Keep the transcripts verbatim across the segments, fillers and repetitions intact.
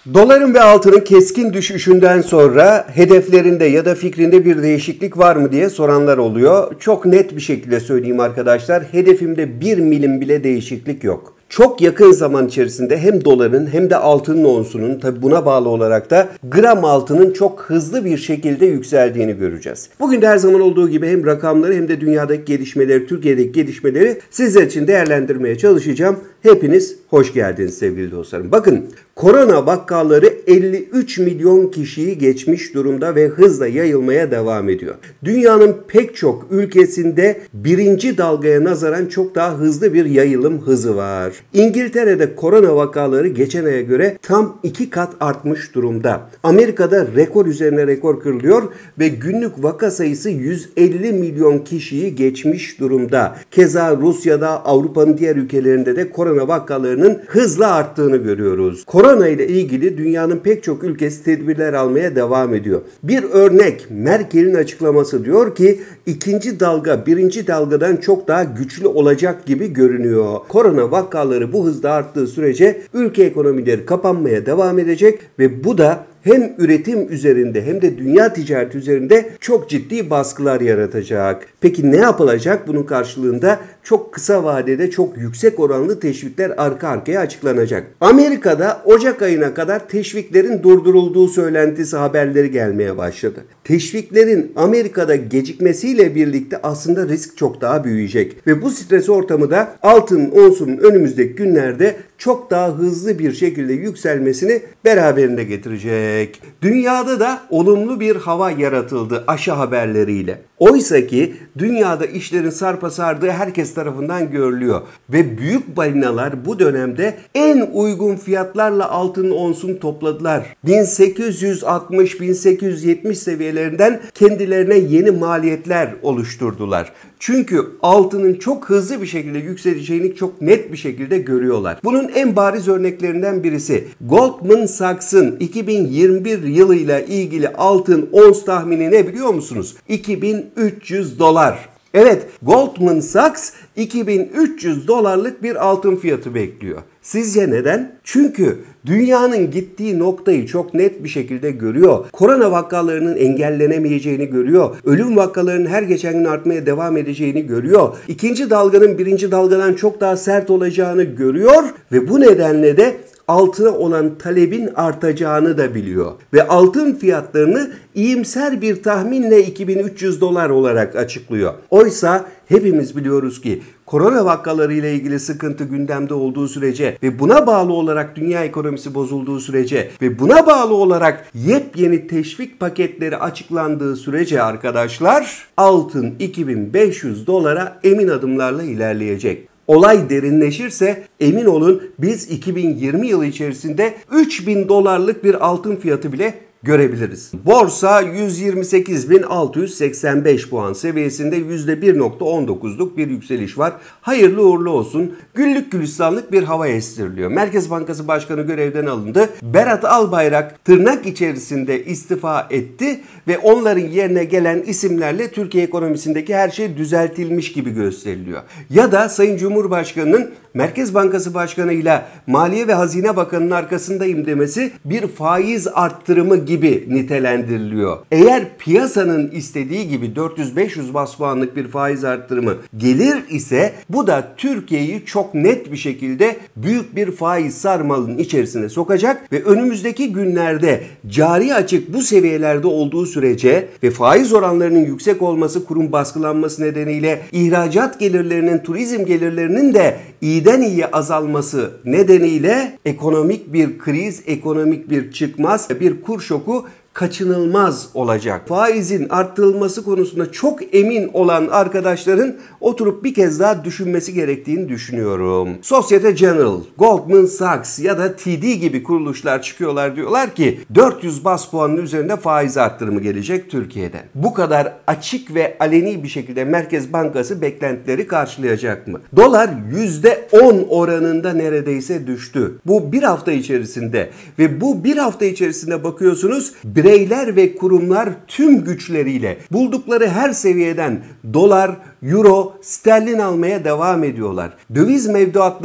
Doların ve altının keskin düşüşünden sonra hedeflerinde ya da fikrinde bir değişiklik var mı diye soranlar oluyor. Çok net bir şekilde söyleyeyim arkadaşlar, hedefimde bir milim bile değişiklik yok. Çok yakın zaman içerisinde hem doların hem de altının onsunun, tabi buna bağlı olarak da gram altının çok hızlı bir şekilde yükseldiğini göreceğiz. Bugün de her zaman olduğu gibi hem rakamları hem de dünyadaki gelişmeleri, Türkiye'deki gelişmeleri sizler için değerlendirmeye çalışacağım. Hepiniz hoş geldiniz sevgili dostlarım. Bakın, korona vakaları elli üç milyon kişiyi geçmiş durumda ve hızla yayılmaya devam ediyor. Dünyanın pek çok ülkesinde birinci dalgaya nazaran çok daha hızlı bir yayılım hızı var. İngiltere'de korona vakaları geçen aya göre tam iki kat artmış durumda. Amerika'da rekor üzerine rekor kırılıyor ve günlük vaka sayısı yüz elli milyon kişiyi geçmiş durumda. Keza Rusya'da, Avrupa'nın diğer ülkelerinde de korona vakalarının hızla arttığını görüyoruz. Korona ile ilgili dünyanın pek çok ülkesi tedbirler almaya devam ediyor. Bir örnek, Merkel'in açıklaması diyor ki ikinci dalga birinci dalgadan çok daha güçlü olacak gibi görünüyor. Korona vakaları bu hızda arttığı sürece ülke ekonomileri kapanmaya devam edecek ve bu da hem üretim üzerinde hem de dünya ticareti üzerinde çok ciddi baskılar yaratacak. Peki ne yapılacak? Bunun karşılığında çok kısa vadede çok yüksek oranlı teşvikler arka arkaya açıklanacak. Amerika'da Ocak ayına kadar teşviklerin durdurulduğu söylentisi haberleri gelmeye başladı. Teşviklerin Amerika'da gecikmesiyle birlikte aslında risk çok daha büyüyecek. Ve bu stres ortamı da altın onsunun önümüzdeki günlerde çok daha hızlı bir şekilde yükselmesini beraberinde getirecek. Dünyada da olumlu bir hava yaratıldı aşı haberleriyle. Oysa ki dünyada işlerin sarpa sardığı herkes tarafından görülüyor. Ve büyük balinalar bu dönemde en uygun fiyatlarla altın onsunu topladılar. bin sekiz yüz altmış bin sekiz yüz yetmiş seviyelerinden kendilerine yeni maliyetler oluşturdular. Çünkü altının çok hızlı bir şekilde yükseleceğini çok net bir şekilde görüyorlar. Bunun en bariz örneklerinden birisi Goldman Sachs'ın iki bin yirmi bir yılıyla ilgili altın ons tahmini ne biliyor musunuz? iki bin üç yüz dolar. Evet, Goldman Sachs iki bin üç yüz dolarlık bir altın fiyatı bekliyor. Sizce neden? Çünkü dünyanın gittiği noktayı çok net bir şekilde görüyor. Korona vakalarının engellenemeyeceğini görüyor. Ölüm vakalarının her geçen gün artmaya devam edeceğini görüyor. İkinci dalganın birinci dalgadan çok daha sert olacağını görüyor ve bu nedenle de altına olan talebin artacağını da biliyor. Ve altın fiyatlarını iyimser bir tahminle iki bin üç yüz dolar olarak açıklıyor. Oysa hepimiz biliyoruz ki korona vakaları ile ilgili sıkıntı gündemde olduğu sürece ve buna bağlı olarak dünya ekonomisi bozulduğu sürece ve buna bağlı olarak yepyeni teşvik paketleri açıklandığı sürece arkadaşlar altın iki bin beş yüz dolara emin adımlarla ilerleyecek. Olay derinleşirse emin olun biz iki bin yirmi yılı içerisinde üç bin dolarlık bir altın fiyatı bile görebiliriz. Borsa yüz yirmi sekiz bin altı yüz seksen beş puan seviyesinde yüzde bir nokta on dokuzluk bir yükseliş var. Hayırlı uğurlu olsun. Güllük gülistanlık bir hava estiriliyor. Merkez Bankası Başkanı görevden alındı. Berat Albayrak tırnak içerisinde istifa etti ve onların yerine gelen isimlerle Türkiye ekonomisindeki her şey düzeltilmiş gibi gösteriliyor. Ya da Sayın Cumhurbaşkanı'nın Merkez Bankası Başkanı ile Maliye ve Hazine Bakanı'nın arkasındayım demesi bir faiz arttırımı gibi nitelendiriliyor. Eğer piyasanın istediği gibi dört yüz beş yüz bas puanlık bir faiz arttırımı gelir ise bu da Türkiye'yi çok net bir şekilde büyük bir faiz sarmalının içerisine sokacak ve önümüzdeki günlerde cari açık bu seviyelerde olduğu sürece ve faiz oranlarının yüksek olması, kurum baskılanması nedeniyle ihracat gelirlerinin, turizm gelirlerinin de iyiden iyiye azalması nedeniyle ekonomik bir kriz, ekonomik bir çıkmaz, bir kur şoku kaçınılmaz olacak. Faizin arttırılması konusunda çok emin olan arkadaşların oturup bir kez daha düşünmesi gerektiğini düşünüyorum. Societe Generale, Goldman Sachs ya da T D gibi kuruluşlar çıkıyorlar, diyorlar ki dört yüz bas puanın üzerinde faiz arttırımı gelecek Türkiye'den. Bu kadar açık ve aleni bir şekilde Merkez Bankası beklentileri karşılayacak mı? Dolar yüzde on oranında neredeyse düştü. Bu bir hafta içerisinde ve bu bir hafta içerisinde bakıyorsunuz bireyler ve kurumlar tüm güçleriyle buldukları her seviyeden dolar, euro, sterlin almaya devam ediyorlar. Döviz mevduatları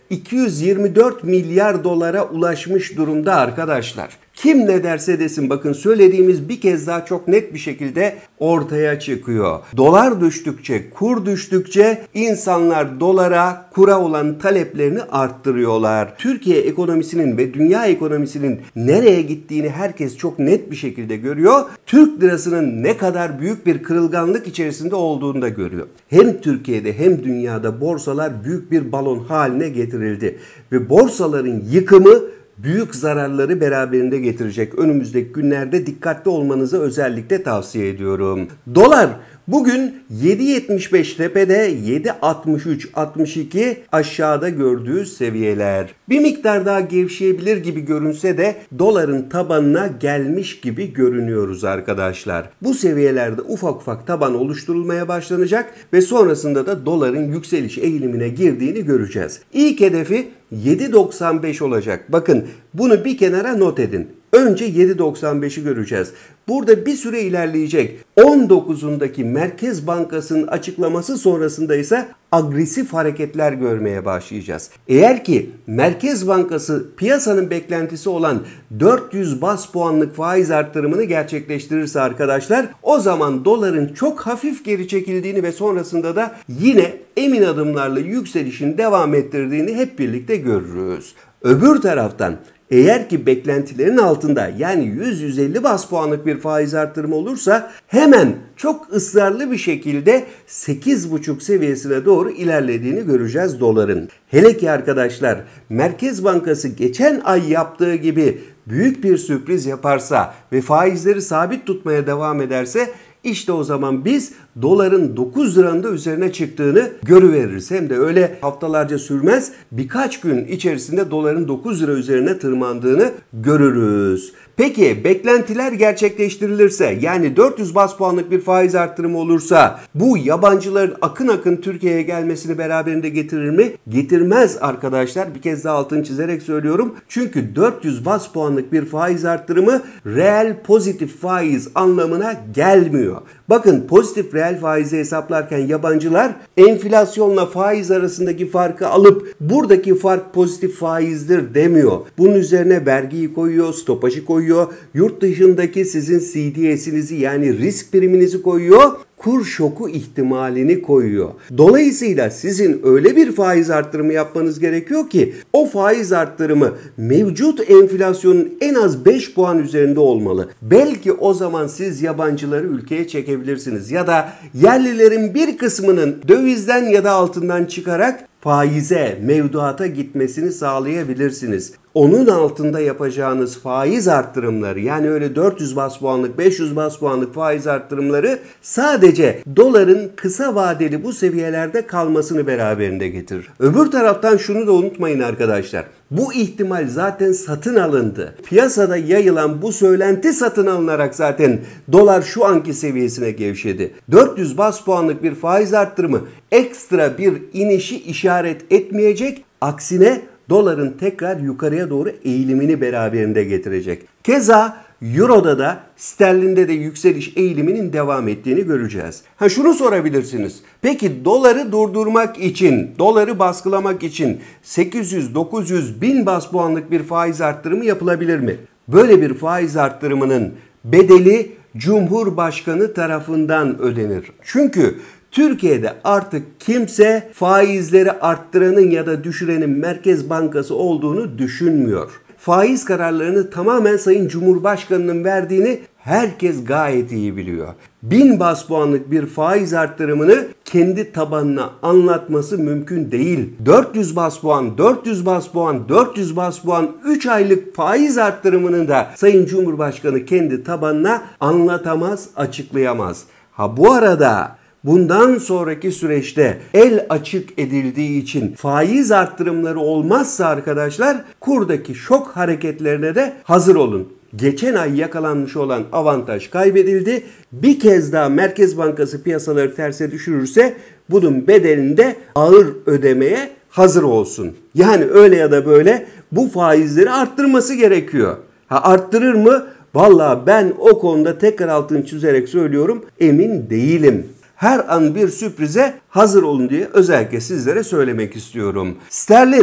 iki yüz yirmi dört milyar dolara ulaşmış durumda arkadaşlar. Kim ne derse desin bakın söylediğimiz bir kez daha çok net bir şekilde ortaya çıkıyor. Dolar düştükçe, kur düştükçe insanlar dolara, kura olan taleplerini arttırıyorlar. Türkiye ekonomisinin ve dünya ekonomisinin nereye gittiğini herkes çok net bir şekilde görüyor. Türk lirasının ne kadar büyük bir kırılganlık içerisinde olduğunu da görüyor. Hem Türkiye'de hem dünyada borsalar büyük bir balon haline getirildi. Ve borsaların yıkımı büyük zararları beraberinde getirecek. Önümüzdeki günlerde dikkatli olmanızı özellikle tavsiye ediyorum. Dolar bugün yedi yetmiş beş tepede, yedi altmış üç altmış iki aşağıda gördüğü seviyeler. Bir miktar daha gevşeyebilir gibi görünse de doların tabanına gelmiş gibi görünüyoruz arkadaşlar. Bu seviyelerde ufak ufak taban oluşturulmaya başlanacak ve sonrasında da doların yükseliş eğilimine girdiğini göreceğiz. İlk hedefi yedi doksan beş olacak. Bakın bunu bir kenara not edin. Önce yedi doksan beşi göreceğiz. Burada bir süre ilerleyecek. on dokuzundaki Merkez Bankası'nın açıklaması sonrasında ise agresif hareketler görmeye başlayacağız. Eğer ki Merkez Bankası piyasanın beklentisi olan dört yüz bas puanlık faiz arttırımını gerçekleştirirse arkadaşlar, o zaman doların çok hafif geri çekildiğini ve sonrasında da yine emin adımlarla yükselişin devam ettirdiğini hep birlikte görürüz. Öbür taraftan eğer ki beklentilerin altında yani yüz yüz elli bas puanlık bir faiz artırımı olursa hemen çok ısrarlı bir şekilde sekiz buçuk seviyesine doğru ilerlediğini göreceğiz doların. Hele ki arkadaşlar Merkez Bankası geçen ay yaptığı gibi büyük bir sürpriz yaparsa ve faizleri sabit tutmaya devam ederse İşte o zaman biz doların dokuz liranın da üzerine çıktığını görüveririz. Hem de öyle haftalarca sürmez, birkaç gün içerisinde doların dokuz lira üzerine tırmandığını görürüz. Peki beklentiler gerçekleştirilirse, yani dört yüz bas puanlık bir faiz arttırımı olursa bu yabancıların akın akın Türkiye'ye gelmesini beraberinde getirir mi? Getirmez arkadaşlar. Bir kez daha altını çizerek söylüyorum. Çünkü dört yüz bas puanlık bir faiz arttırımı reel pozitif faiz anlamına gelmiyor. Bakın pozitif reel faizi hesaplarken yabancılar enflasyonla faiz arasındaki farkı alıp buradaki fark pozitif faizdir demiyor. Bunun üzerine vergiyi koyuyor, stopajı koyuyor, yurt dışındaki sizin C D S'inizi yani risk priminizi koyuyor, kur şoku ihtimalini koyuyor. Dolayısıyla sizin öyle bir faiz arttırımı yapmanız gerekiyor ki o faiz arttırımı mevcut enflasyonun en az beş puan üzerinde olmalı. Belki o zaman siz yabancıları ülkeye çekebilirsiniz ya da yerlilerin bir kısmının dövizden ya da altından çıkarak faize, mevduata gitmesini sağlayabilirsiniz. Onun altında yapacağınız faiz arttırımları, yani öyle dört yüz bas puanlık, beş yüz bas puanlık faiz arttırımları sadece doların kısa vadeli bu seviyelerde kalmasını beraberinde getirir. Öbür taraftan şunu da unutmayın arkadaşlar. Bu ihtimal zaten satın alındı. Piyasada yayılan bu söylenti satın alınarak zaten dolar şu anki seviyesine gevşedi. dört yüz bas puanlık bir faiz arttırımı ekstra bir inişi işaret etmeyecek. Aksine doların tekrar yukarıya doğru eğilimini beraberinde getirecek. Keza Euro'da da sterlinde de yükseliş eğiliminin devam ettiğini göreceğiz. Ha şunu sorabilirsiniz. Peki doları durdurmak için, doları baskılamak için sekiz yüz, dokuz yüz, bin bas puanlık bir faiz arttırımı yapılabilir mi? Böyle bir faiz arttırımının bedeli Cumhurbaşkanı tarafından ödenir. Çünkü Türkiye'de artık kimse faizleri arttıranın ya da düşürenin Merkez Bankası olduğunu düşünmüyor. Faiz kararlarını tamamen Sayın Cumhurbaşkanı'nın verdiğini herkes gayet iyi biliyor. bin bas puanlık bir faiz arttırımını kendi tabanına anlatması mümkün değil. dört yüz bas puan, dört yüz bas puan, dört yüz bas puan üç aylık faiz arttırımını da Sayın Cumhurbaşkanı kendi tabanına anlatamaz, açıklayamaz. Ha bu arada bundan sonraki süreçte el açık edildiği için faiz arttırımları olmazsa arkadaşlar kurdaki şok hareketlerine de hazır olun. Geçen ay yakalanmış olan avantaj kaybedildi. Bir kez daha Merkez Bankası piyasaları terse düşürürse bunun bedelini de ağır ödemeye hazır olsun. Yani öyle ya da böyle bu faizleri arttırması gerekiyor. Ha arttırır mı? Vallahi ben o konuda tekrar altını çizerek söylüyorum, emin değilim. Her an bir sürprize hazır olun diye özellikle sizlere söylemek istiyorum. Sterlin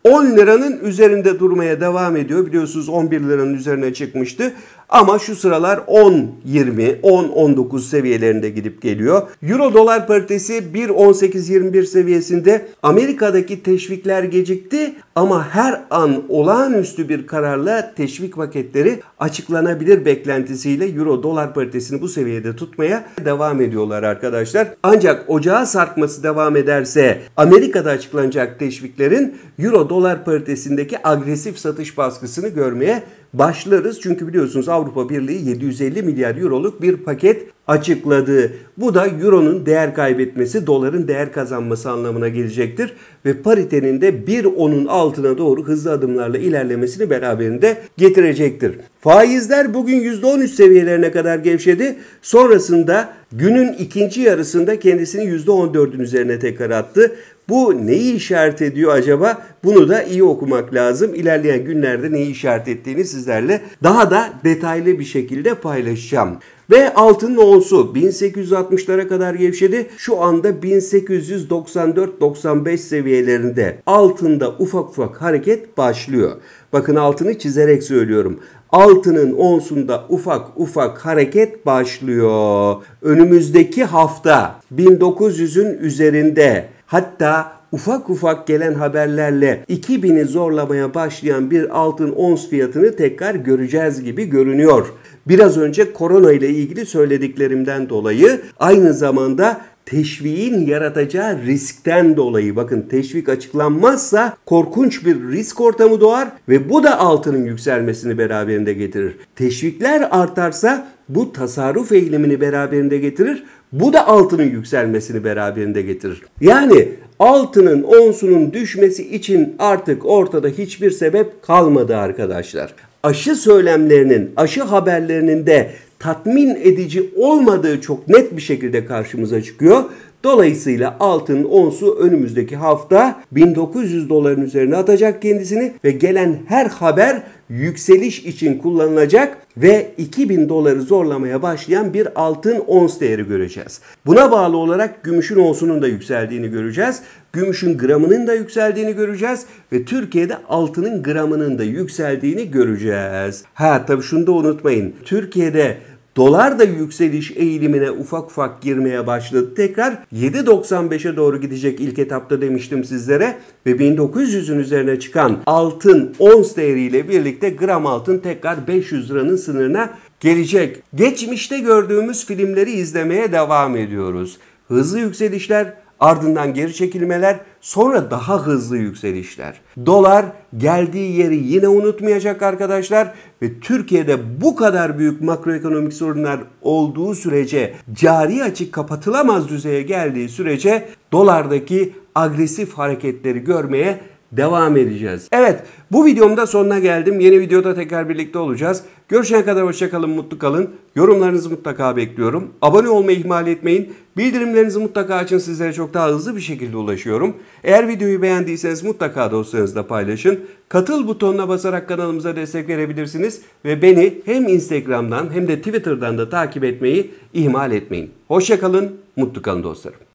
on liranın üzerinde durmaya devam ediyor. Biliyorsunuz on bir liranın üzerine çıkmıştı. Ama şu sıralar on yirmi, on on dokuz seviyelerinde gidip geliyor. Euro dolar paritesi bir on sekiz yirmi bir seviyesinde. Amerika'daki teşvikler gecikti ama her an olağanüstü bir kararla teşvik paketleri açıklanabilir beklentisiyle Euro dolar paritesini bu seviyede tutmaya devam ediyorlar arkadaşlar. Ancak ocağa sarkması devam ederse Amerika'da açıklanacak teşviklerin Euro dolar paritesindeki agresif satış baskısını görmeye başlarız. Çünkü biliyorsunuz Avrupa Birliği yedi yüz elli milyar euroluk bir paket açıkladı. Bu da euronun değer kaybetmesi, doların değer kazanması anlamına gelecektir. Ve paritenin de bir onun altına doğru hızlı adımlarla ilerlemesini beraberinde getirecektir. Faizler bugün yüzde on üç seviyelerine kadar gevşedi. Sonrasında günün ikinci yarısında kendisini yüzde on dördün üzerine tekrar attı. Bu neyi işaret ediyor acaba? Bunu da iyi okumak lazım. İlerleyen günlerde neyi işaret ettiğini sizlerle daha da detaylı bir şekilde paylaşacağım. Ve altının onsu bin sekiz yüz altmışlara kadar gevşedi. Şu anda bin sekiz yüz doksan dört doksan beş seviyelerinde altında ufak ufak hareket başlıyor. Bakın altını çizerek söylüyorum. Altının onsunda ufak ufak hareket başlıyor. Önümüzdeki hafta bin dokuz yüzün üzerinde, hatta ufak ufak gelen haberlerle iki bini zorlamaya başlayan bir altın ons fiyatını tekrar göreceğiz gibi görünüyor. Biraz önce korona ile ilgili söylediklerimden dolayı, aynı zamanda teşviğin yaratacağı riskten dolayı, bakın teşvik açıklanmazsa korkunç bir risk ortamı doğar ve bu da altının yükselmesini beraberinde getirir. Teşvikler artarsa bu tasarruf eğilimini beraberinde getirir. Bu da altının yükselmesini beraberinde getirir. Yani altının onsunun düşmesi için artık ortada hiçbir sebep kalmadı arkadaşlar. Aşı söylemlerinin, aşı haberlerinin de tatmin edici olmadığı çok net bir şekilde karşımıza çıkıyor. Dolayısıyla altının onsu önümüzdeki hafta bin dokuz yüz doların üzerine atacak kendisini ve gelen her haber yükseliş için kullanılacak ve iki bin doları zorlamaya başlayan bir altın ons değeri göreceğiz. Buna bağlı olarak gümüşün onsunun da yükseldiğini göreceğiz. Gümüşün gramının da yükseldiğini göreceğiz ve Türkiye'de altının gramının da yükseldiğini göreceğiz. Ha tabii şunu da unutmayın. Türkiye'de dolar da yükseliş eğilimine ufak ufak girmeye başladı. Tekrar yedi doksan beşe doğru gidecek ilk etapta demiştim sizlere. Ve bin dokuz yüzün üzerine çıkan altın ons değeriyle birlikte gram altın tekrar beş yüz liranın sınırına gelecek. Geçmişte gördüğümüz filmleri izlemeye devam ediyoruz. Hızlı yükselişler, ardından geri çekilmeler, sonra daha hızlı yükselişler. Dolar geldiği yeri yine unutmayacak arkadaşlar ve Türkiye'de bu kadar büyük makroekonomik sorunlar olduğu sürece, cari açık kapatılamaz düzeye geldiği sürece dolardaki agresif hareketleri görmeye devam edeceğiz. Evet, bu videomda sonuna geldim. Yeni videoda tekrar birlikte olacağız. Görüşene kadar hoşça kalın, mutlu kalın. Yorumlarınızı mutlaka bekliyorum. Abone olmayı ihmal etmeyin. Bildirimlerinizi mutlaka açın. Sizlere çok daha hızlı bir şekilde ulaşıyorum. Eğer videoyu beğendiyseniz mutlaka dostlarınızla paylaşın. Katıl butonuna basarak kanalımıza destek verebilirsiniz. Ve beni hem Instagram'dan hem de Twitter'dan da takip etmeyi ihmal etmeyin. Hoşça kalın, mutlu kalın dostlarım.